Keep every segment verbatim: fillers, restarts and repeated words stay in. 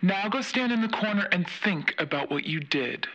Now go stand in the corner and think about what you did.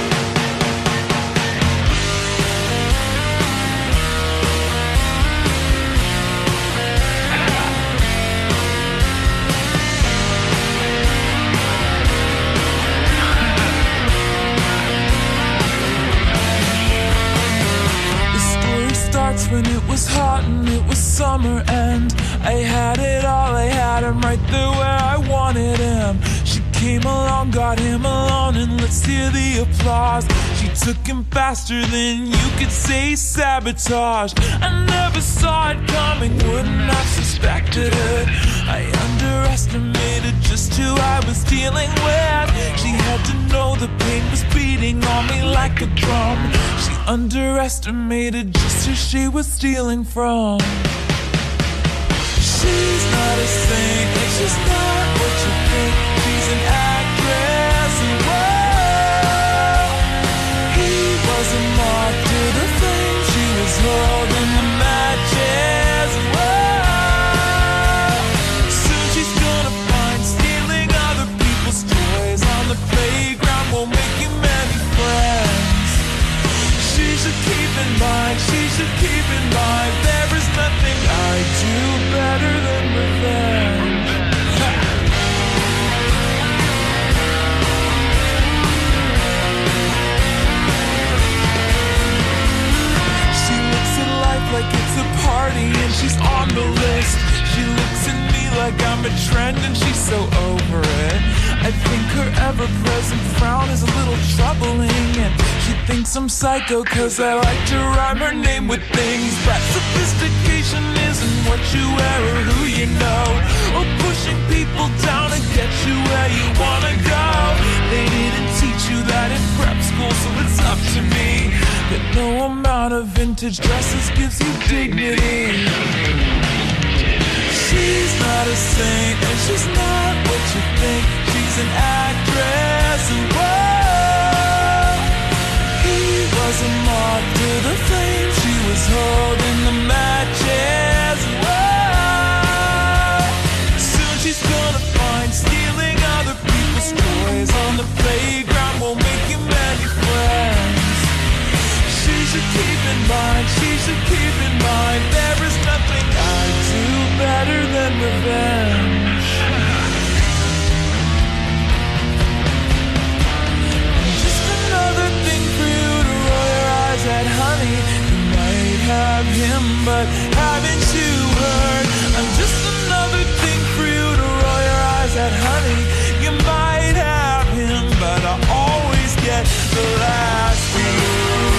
When it was hot and it was summer and I had it all, I had him right there where I wanted him. She came along, got him alone, and let's hear the applause. She took him faster than you could say sabotage. I never saw it coming, wouldn't have suspected it. I underestimated just who I was dealing with. She had to know the pain was beating on me like a drum. She underestimated just who she was stealing from. She's not a saint, and she's not what you think. She's an actress, and whoa, he was a moth to the flame. She was holding the matches, whoa. Soon she's gonna find stealing other people's toys on the playground won't make you many friends. She should keep in mind, she should keep in mind, there is nothing I do better than revenge. She looks at life like it's a party and she's on the list. She looks at me like I'm a trend and she's so over it. I think her ever-present frown is a little troubling, and she thinks I'm psycho cause I like to rhyme her name with things. But sophistication isn't what you wear or who you know, or pushing people down to get you where you wanna go. They didn't teach you that in prep school, so it's up to me that no amount of vintage dresses gives you dignity. She's not a saint, and she's not what you think. She's an actress, and whoa, he was a moth to the flame. She was holding the matches, and whoa, soon she's gonna find stealing other people's toys on the playground won't make you many friends. She should keep in mind, she should keep in mind, there is nothing I do better than revenge. Just another thing for you to roll your eyes at, honey. You might have him, but haven't you heard? I'm just another thing for you to roll your eyes at, honey. You might have him, but I always get the last word.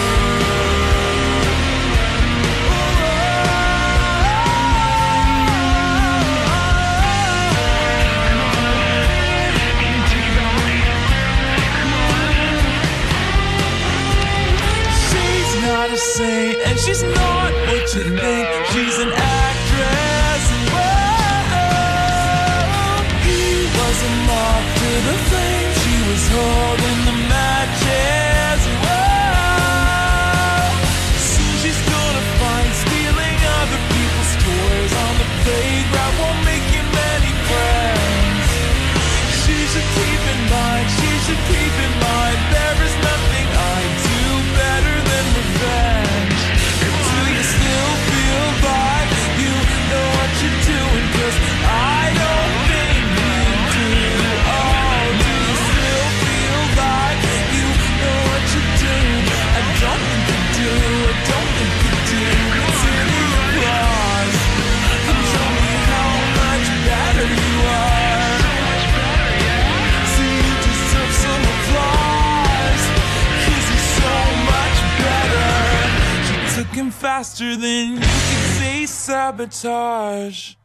Not a saint, and she's not what you think. She's an actress, and whoa, he was a moth to the flame. She was holding the matches, and whoa, soon she's gonna find stealing other people's toys on the playground won't make you many friends. She should keep in mind, she should keep in mind, there is nothing I do better than revenge. And do you still feel like you know what you're doing? Cause I don't think you do. Oh, do you still feel like you know what you're doing? I don't think you do, I don't think you do. Consider the applause and show me how much better you are. See, you deserve some applause, cause you're so much better. She took him faster than you could say sabotage.